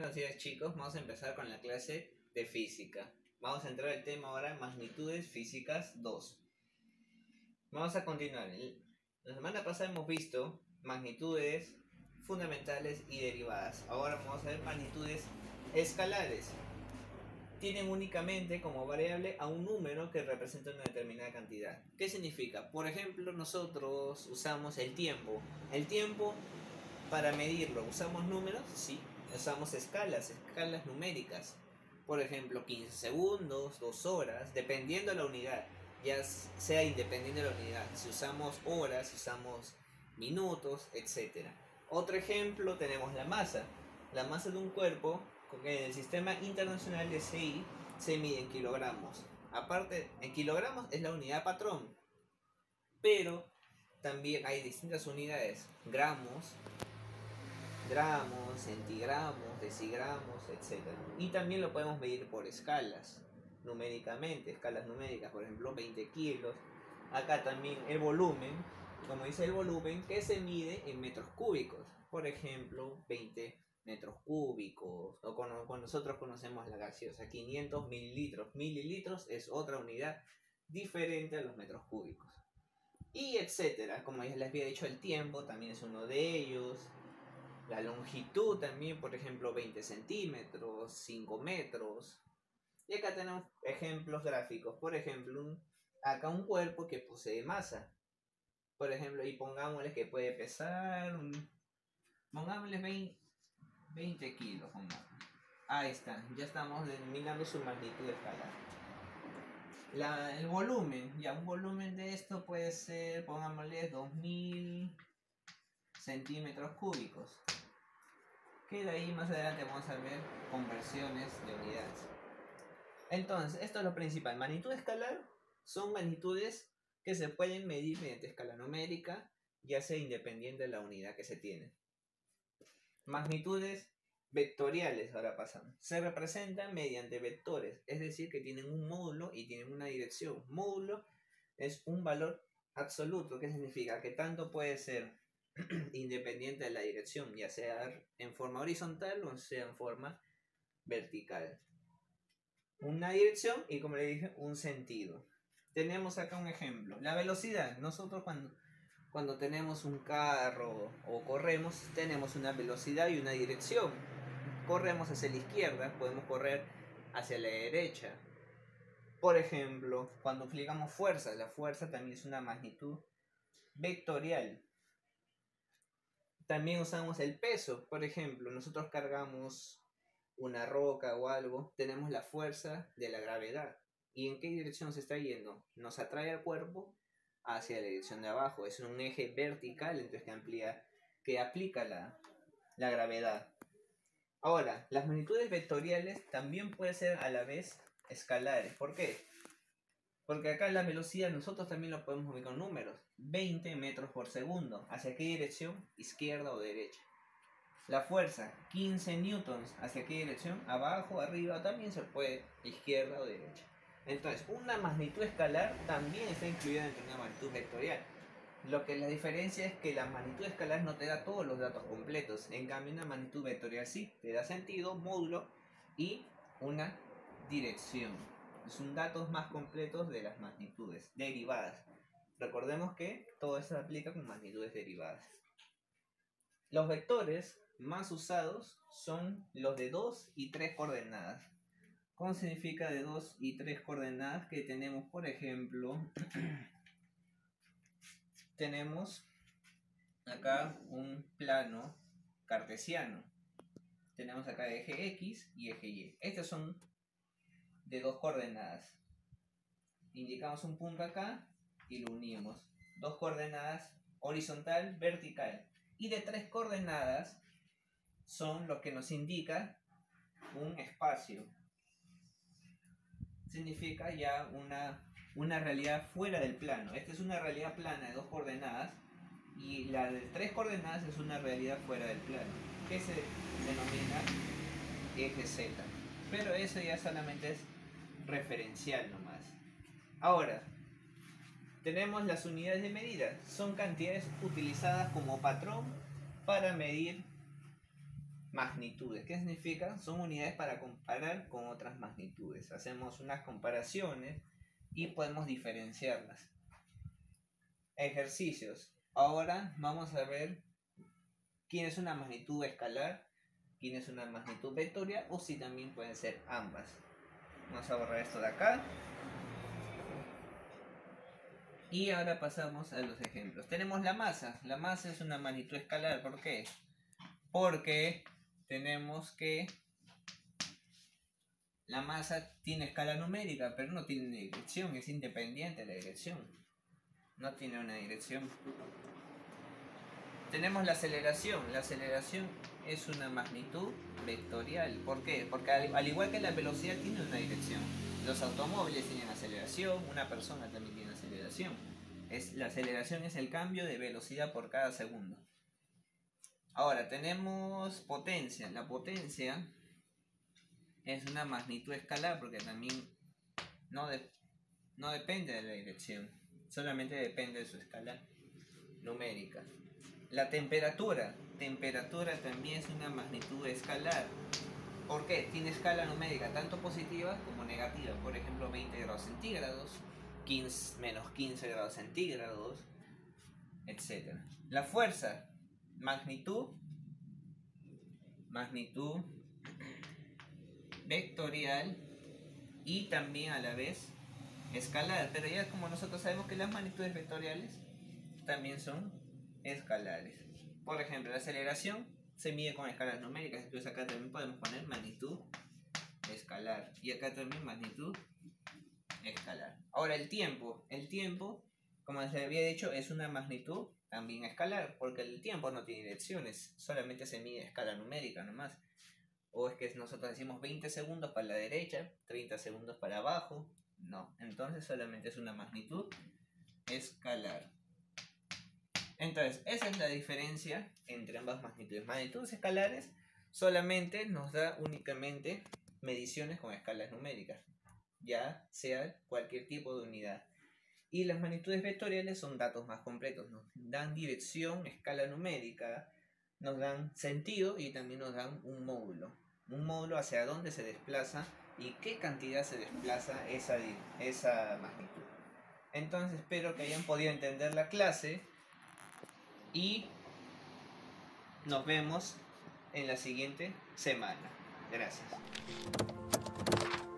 Buenos días chicos, vamos a empezar con la clase de física. Vamos a entrar al tema ahora, magnitudes físicas 2. Vamos a continuar. La semana pasada hemos visto magnitudes fundamentales y derivadas. Ahora vamos a ver magnitudes escalares. Tienen únicamente como variable a un número que representa una determinada cantidad. ¿Qué significa? Por ejemplo, nosotros usamos el tiempo. El tiempo, para medirlo, ¿usamos números? Sí. Usamos escalas numéricas. Por ejemplo, 15 segundos, 2 horas, dependiendo de la unidad. Ya sea independiente de la unidad. Si usamos horas, si usamos minutos, etc. Otro ejemplo, tenemos la masa. La masa de un cuerpo, en el sistema internacional de CI, se mide en kilogramos. Aparte, en kilogramos es la unidad patrón. Pero también hay distintas unidades. Gramos, centigramos, decigramos, etc. Y también lo podemos medir por escalas, numéricamente, escalas numéricas, por ejemplo 20 kilos. Acá también el volumen, como dice el volumen, que se mide en metros cúbicos, por ejemplo 20 metros cúbicos, o cuando nosotros conocemos la gaseosa, 500 mililitros. Mililitros es otra unidad diferente a los metros cúbicos. Y etcétera, como ya les había dicho, el tiempo también es uno de ellos. La longitud también, por ejemplo, 20 centímetros, 5 metros. Y acá tenemos ejemplos gráficos. Por ejemplo, acá un cuerpo que posee masa. Por ejemplo, y pongámosle que puede pesar, pongámosle 20 kilos. Ahí está, ya estamos denominando su magnitud escalar. El volumen, ya un volumen de esto puede ser, pongámosle 2000 centímetros cúbicos. Que de ahí más adelante vamos a ver conversiones de unidades. Entonces, esto es lo principal. Magnitud escalar son magnitudes que se pueden medir mediante escala numérica, ya sea independiente de la unidad que se tiene. Magnitudes vectoriales, ahora pasamos. Se representan mediante vectores, es decir, que tienen un módulo y tienen una dirección. Módulo es un valor absoluto, que significa que tanto puede ser independiente de la dirección, ya sea en forma horizontal o sea en forma vertical. Una dirección y, como le dije, un sentido. Tenemos acá un ejemplo. La velocidad. Nosotros cuando tenemos un carro o corremos, tenemos una velocidad y una dirección. Corremos hacia la izquierda, podemos correr hacia la derecha. Por ejemplo, cuando aplicamos fuerza, la fuerza también es una magnitud vectorial. También usamos el peso. Por ejemplo, nosotros cargamos una roca o algo, tenemos la fuerza de la gravedad. ¿Y en qué dirección se está yendo? Nos atrae al cuerpo hacia la dirección de abajo. Es un eje vertical, entonces que aplica la gravedad. Ahora, las magnitudes vectoriales también pueden ser a la vez escalares. ¿Por qué? Porque acá la velocidad nosotros también lo podemos ver con números. 20 metros por segundo. ¿Hacia qué dirección? Izquierda o derecha. La fuerza, 15 newtons. ¿Hacia qué dirección? Abajo, arriba, también se puede, izquierda o derecha. Entonces, una magnitud escalar también está incluida dentro de una magnitud vectorial. Lo que la diferencia es que la magnitud escalar no te da todos los datos completos. En cambio, una magnitud vectorial sí, te da sentido, módulo y una dirección. Son datos más completos de las magnitudes derivadas. Recordemos que todo esto se aplica con magnitudes derivadas. Los vectores más usados son los de 2 y 3 coordenadas. ¿Cómo significa de 2 y 3 coordenadas? Que tenemos, por ejemplo, tenemos acá un plano cartesiano. Tenemos acá eje X y eje Y. Estos son de 2 coordenadas. Indicamos un punto acá y lo unimos. 2 coordenadas horizontal, vertical. Y de 3 coordenadas son los que nos indica un espacio. Significa ya una realidad fuera del plano. Esta es una realidad plana de 2 coordenadas y la de 3 coordenadas es una realidad fuera del plano, que se denomina eje Z. Pero eso ya solamente es referencial nomás. Ahora, tenemos las unidades de medida. Son cantidades utilizadas como patrón para medir magnitudes. ¿Qué significa? Son unidades para comparar con otras magnitudes. Hacemos unas comparaciones y podemos diferenciarlas. Ejercicios. Ahora vamos a ver quién es una magnitud escalar, quién es una magnitud vectorial, o si también pueden ser ambas. Vamos a borrar esto de acá. Y ahora pasamos a los ejemplos. Tenemos la masa. La masa es una magnitud escalar. ¿Por qué? Porque tenemos que la masa tiene escala numérica, pero no tiene dirección, es independiente de la dirección. No tiene una dirección. Tenemos la aceleración. La aceleración es una magnitud vectorial. ¿Por qué? Porque al igual que la velocidad tiene una dirección. Los automóviles tienen aceleración, una persona también tiene aceleración. La aceleración es el cambio de velocidad por cada segundo. Ahora tenemos potencia. La potencia es una magnitud escalar porque también no depende de la dirección, solamente depende de su escala numérica. La temperatura también es una magnitud escalar. ¿Por qué? Tiene escala numérica tanto positiva como negativa. Por ejemplo, 20 grados centígrados, menos 15 grados centígrados, etc. La fuerza, magnitud vectorial y también a la vez escalar. Pero ya como nosotros sabemos que las magnitudes vectoriales también son escalares. Por ejemplo, la aceleración se mide con escalas numéricas, entonces acá también podemos poner magnitud escalar y acá también magnitud escalar. Ahora el tiempo, como les había dicho, es una magnitud también escalar, porque el tiempo no tiene direcciones, solamente se mide a escala numérica nomás. O es que nosotros decimos 20 segundos para la derecha, 30 segundos para abajo, no, entonces solamente es una magnitud escalar. Entonces, esa es la diferencia entre ambas magnitudes. Magnitudes escalares solamente nos da únicamente mediciones con escalas numéricas, ya sea cualquier tipo de unidad. Y las magnitudes vectoriales son datos más completos, nos dan dirección, escala numérica, nos dan sentido y también nos dan un módulo. Un módulo hacia dónde se desplaza y qué cantidad se desplaza esa magnitud. Entonces espero que hayan podido entender la clase y nos vemos en la siguiente semana. Gracias.